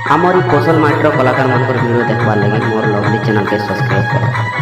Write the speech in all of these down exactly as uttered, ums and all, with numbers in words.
आमरी कौशल माइट्र कलाकार मान वीडियो देखवार लगे मोर लवली चैनल के सब्सक्राइब कर।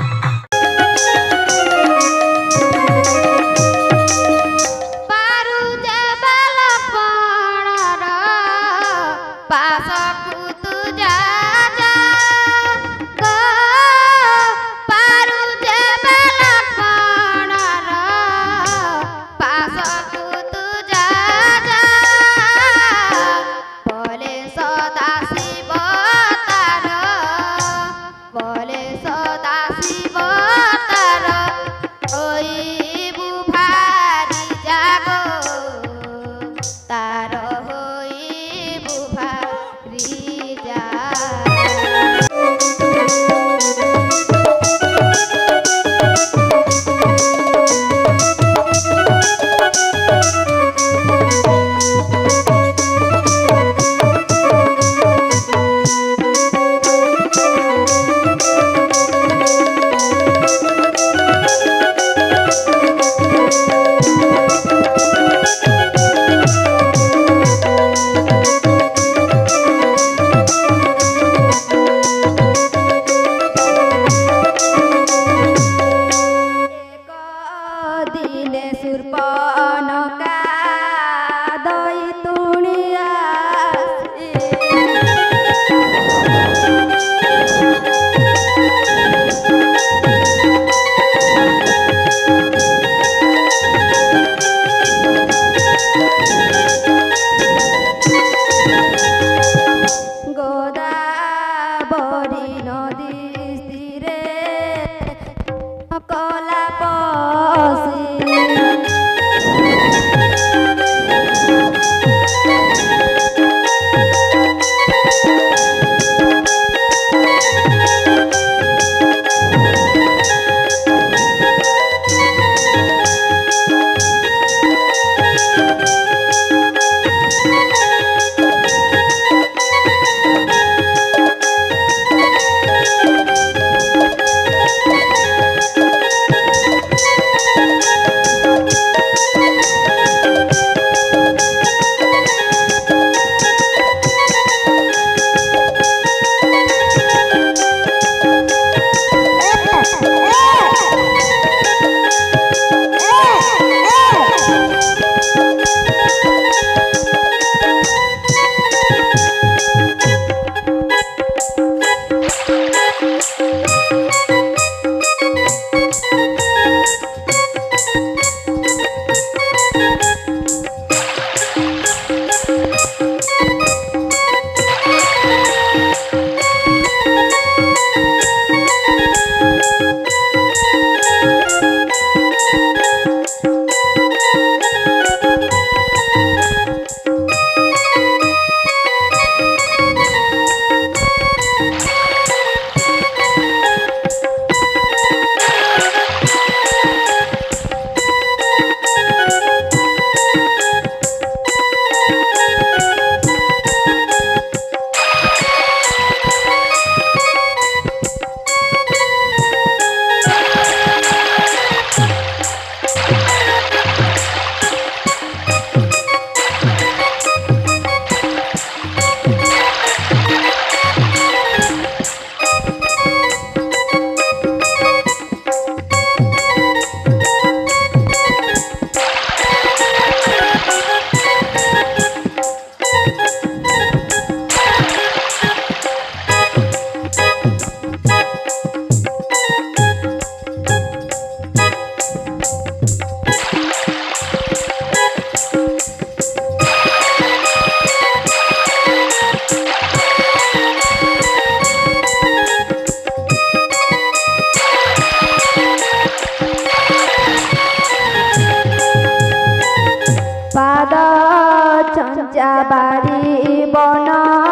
बाड़ी बन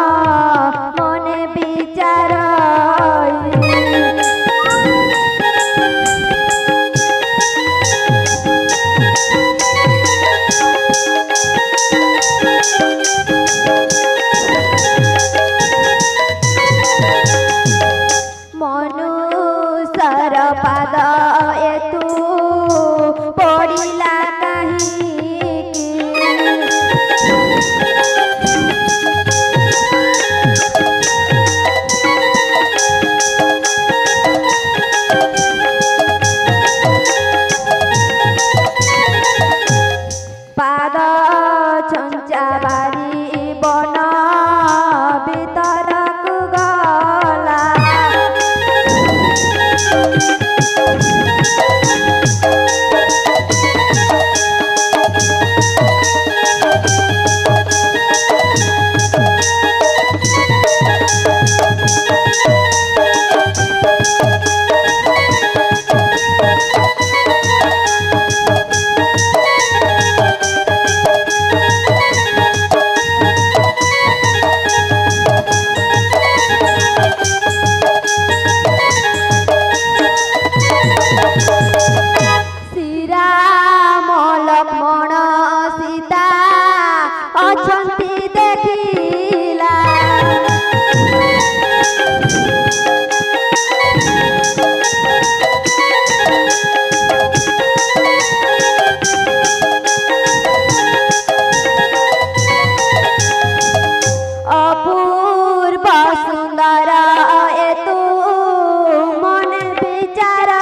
मने विचार मनुष्यर पाद एतु पड़िला कहीं ଚଞ୍ଚା ବାରି ବନ ଭିତରକୁ ଗଲା। ଶ୍ରୀରାମ ଲକ୍ଷ୍ମଣ ସୀତା ଅଛନ୍ତି ଦେଖିଲା। ଅପୂର୍ବ ସୁନ୍ଦର ଏ ତୁ ମନେ ବିଚାର।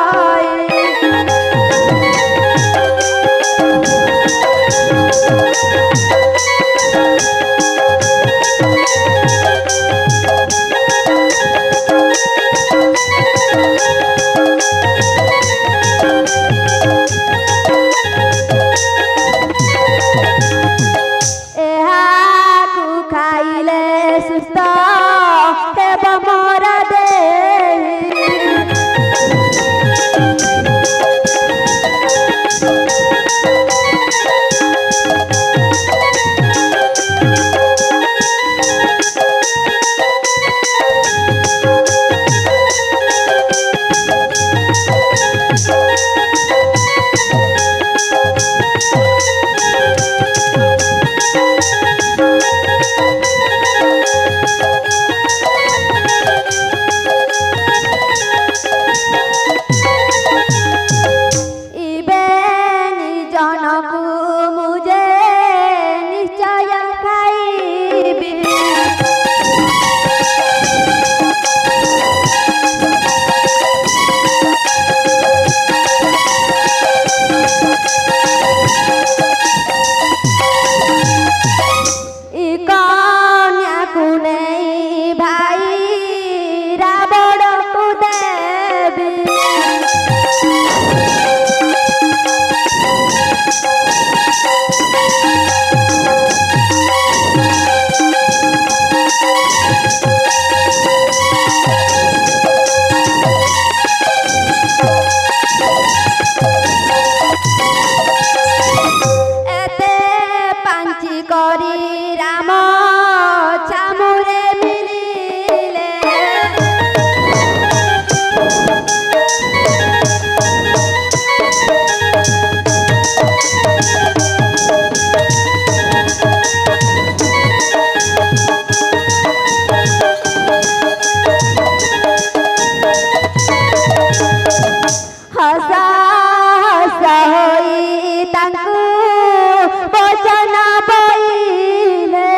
ଏହାକୁ ଖାଇଲେ ସୁସ୍ଥ ହେବ ମୋର ଦେହ। ଇବେ ନିଜନକୁ ମୁଝେ ନିଶ୍ଚୟ ଖାଇବି। ଇ କନ୍ୟାକୁ ନେଇ ଭାଇ ରାବଣକୁ ଦେବି। ଏତେ ପାଞ୍ଚି କରି ରାମ ଛାମୁରେ ମିଳିଲେ। ହସ ହସ ହୋଇ ତାଙ୍କୁ ବଚନ ବଇଲେ।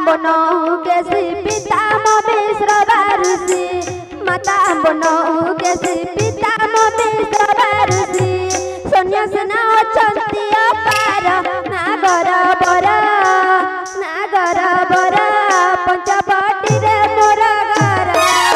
बनो केसी पिता मो मिश्र बारुसी माता बनो केसी पिता मो मिश्र बारुसी सन्यासना अछंती अपार नागर बर नागर बर पंचवटी रे मोर घर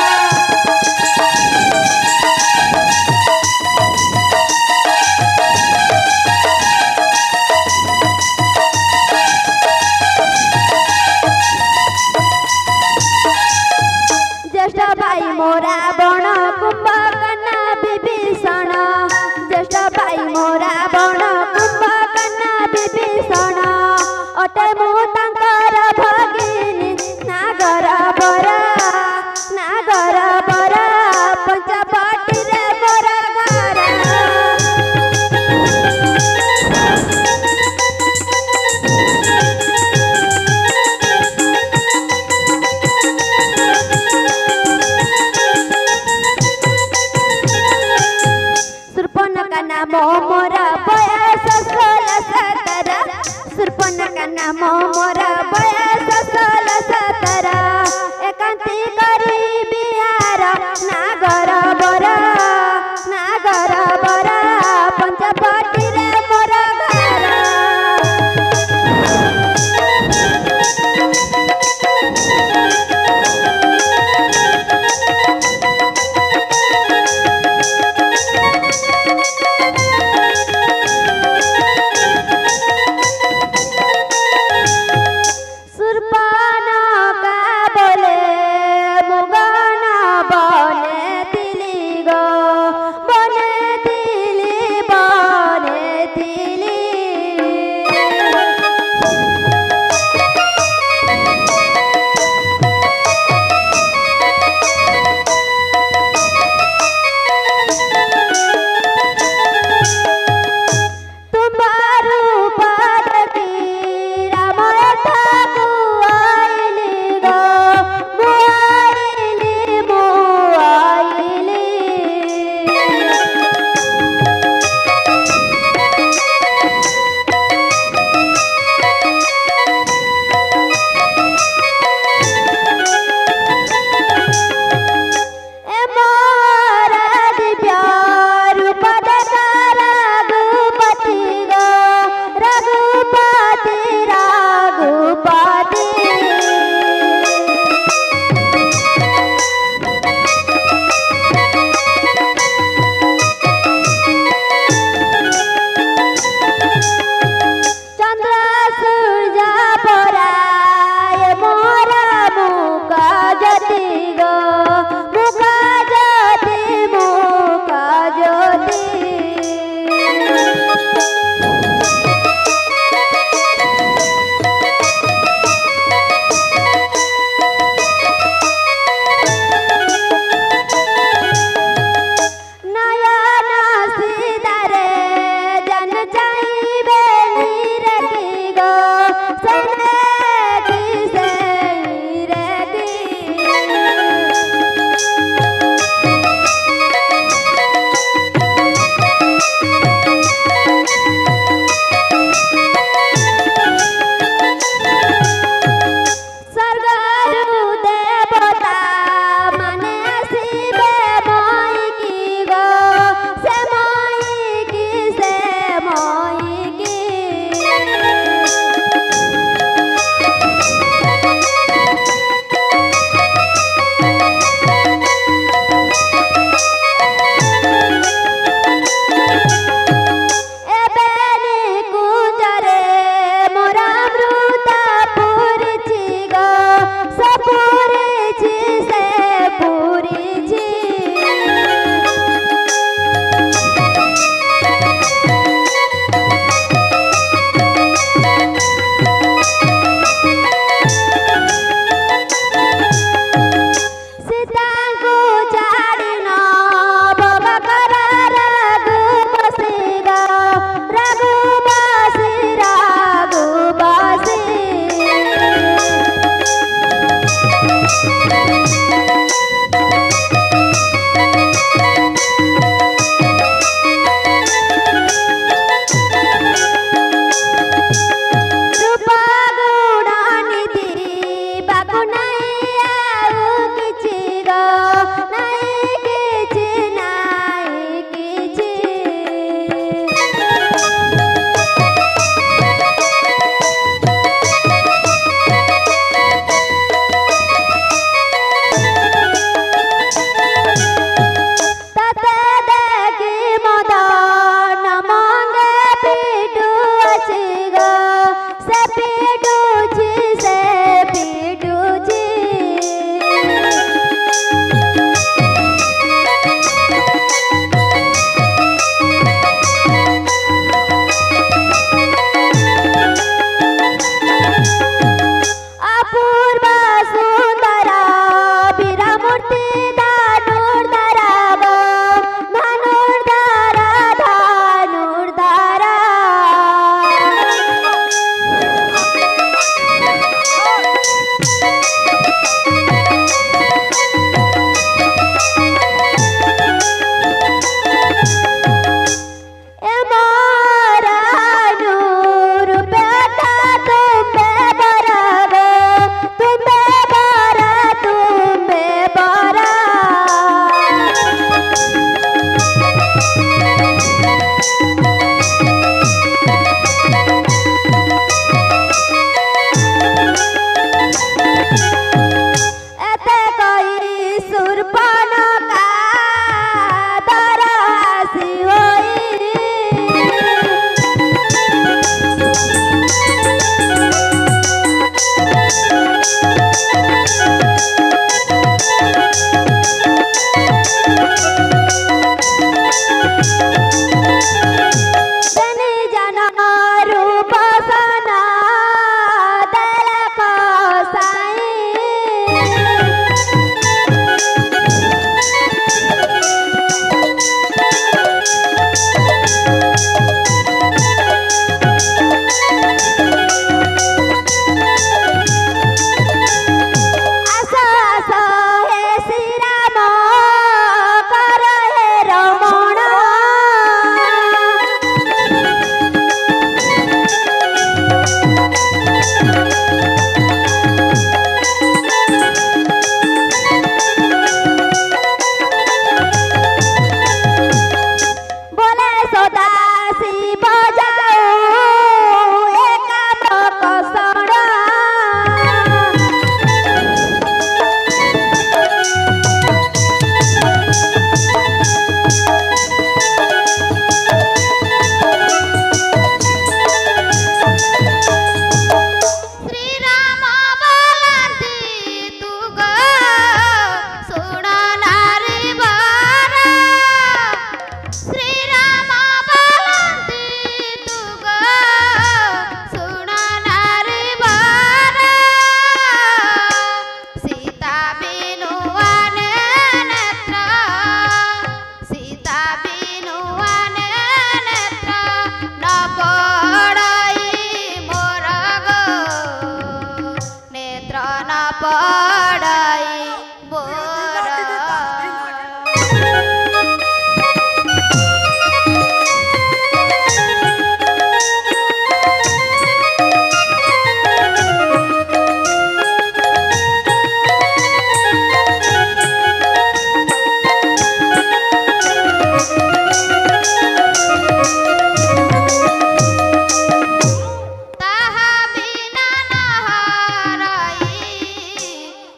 ज्येष्ठ भाई मोरा बण कुंभकर्ण विभीषण ज्येष्ठ भाई मोरा बण कुंभकर्ण विभीषण अटे मु तांकर भगिनी नागर बर नागर बर पंचवटी रे मोर घर सुर्पनखा नाम मोर बयस षोल सतर सुर्पनखा नाम मोर बयस षोल सतर एकांती करी बिहार नागर बर नागर बर पंचवटी रे मोर घर सुर्पनखा बोले मुगना बने तिली गो बने तिली बने तिली तुम्हारू पर की राम ठाकु आइली गो मुआइली मुआइली ए मोर दिव्य रूप देखा रघुपति गो रघुपति रघुपति चंद्र सूर्य पराय मोरा मुख ज्योति गो मुख ज्योति मुख ज्योति नयन सीधारे जन चाहिए नीरे की गो सने की से नीरे की स्वर्गरु देवता माने शिवे मोई की गो से मोई की से मोई की एबेनी कुंजरे मोरा अमृत पूरिछि गो से पूरिछि से पूरिछि सीताଙ୍କୁ ଛାଡ଼ିନ ଭବ କର ରଘୁପତି ଗो रघुपति रघुपति रूप गुण निधि एते कोई सुरपन का दरहासी होई तनी जना रूप सना दल को साई आसा आसा हे श्री राम कर हे रमण बोले सदा शिव जाऊ एकाम कसण श्री राम बोलती तू गो सुन नारी बारा श्री राम बोलती तू गो सुन नारी बारा सीता बिनुआने नेत्र सीता बिनुआने नेत्र न पड़ई मोर गो नेत्र न पड़ई मोर ताहा बिना न हरई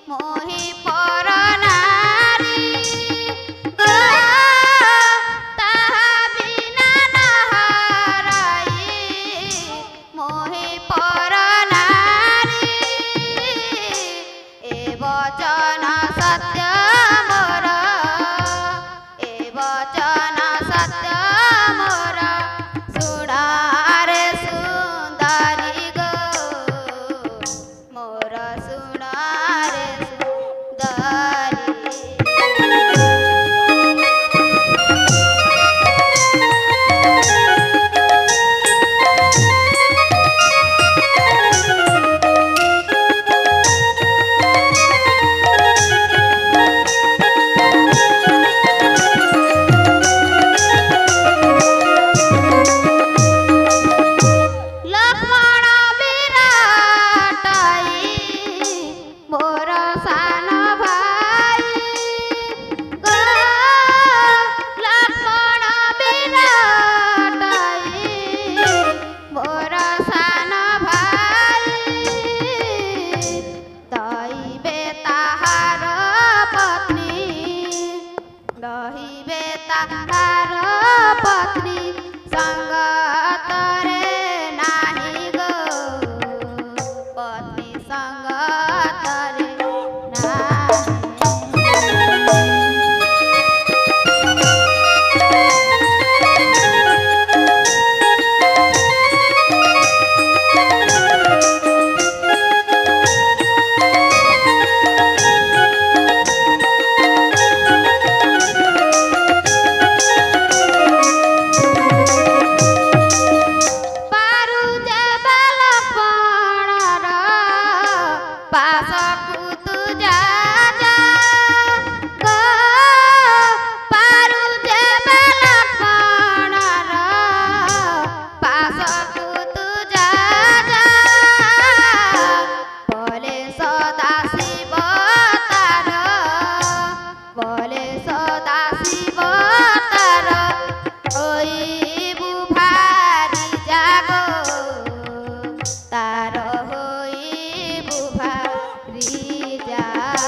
जा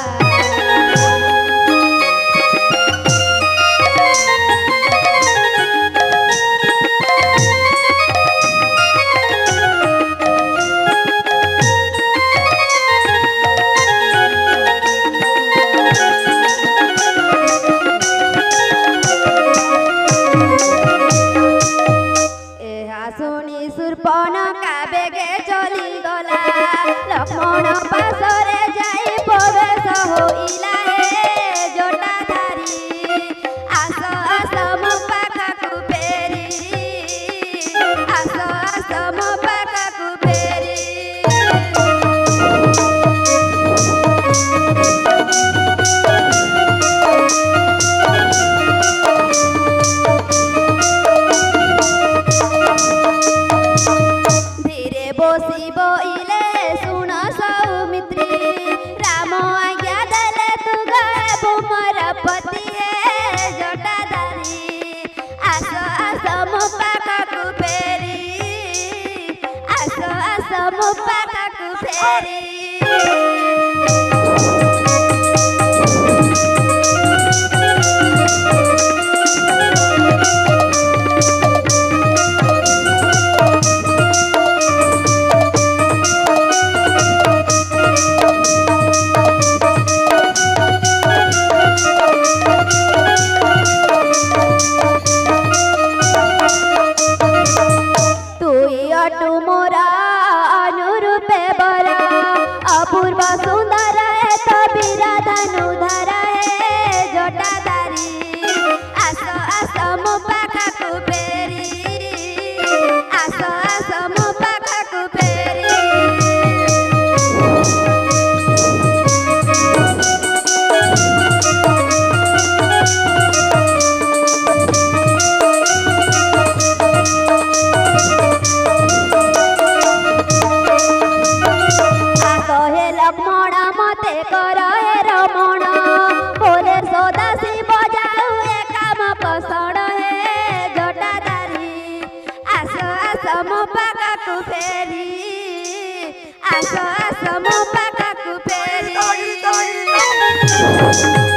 शुणी शूर्पणखा बेगे चली गला लक्ष्मण पाशरे जाई प्रवेश होइला हे जटाधारी आस आस मो पाखकु फेरी आस आस मो पाखकु फेरी बसी बोइले सुन सौमित्री राम आज्ञा देले तू गए मोर पति हे जटाधारी आस आस मो पाखकु फेरी आस आस मो पाखकु फेरी अटु मोरा अनुरूपे बरा अपूर्व सुंदर है तो बिराधनुधर है जटाधारी आस आस मो पाखकु फेरी आस आस मो पाखकु फेरी लक्ष्मण मते कर हे रमण बोले सदा शिव जाऊ ए काम कसण हे जटाधारी आस आस मो पाखकु फेरी आस आस मो पाखकु फेरी